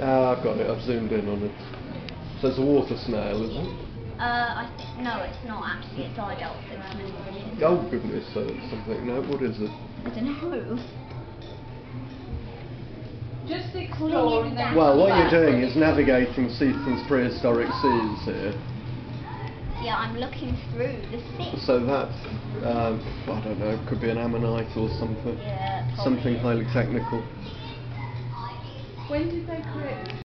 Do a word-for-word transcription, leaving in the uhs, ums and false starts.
Ah, I've got it. I've zoomed in on it. So it's a water snail, is it? Uh, I th no, it's not actually. It's eye dolphin. Oh goodness, so it's something. No, what is it? I don't know. Just exploring. Well, what you're doing is navigating Seaton's prehistoric seas here. Yeah, I'm looking through the sea. So that, um, I don't know, could be an ammonite or something. Yeah, Something probably. highly technical. When did they create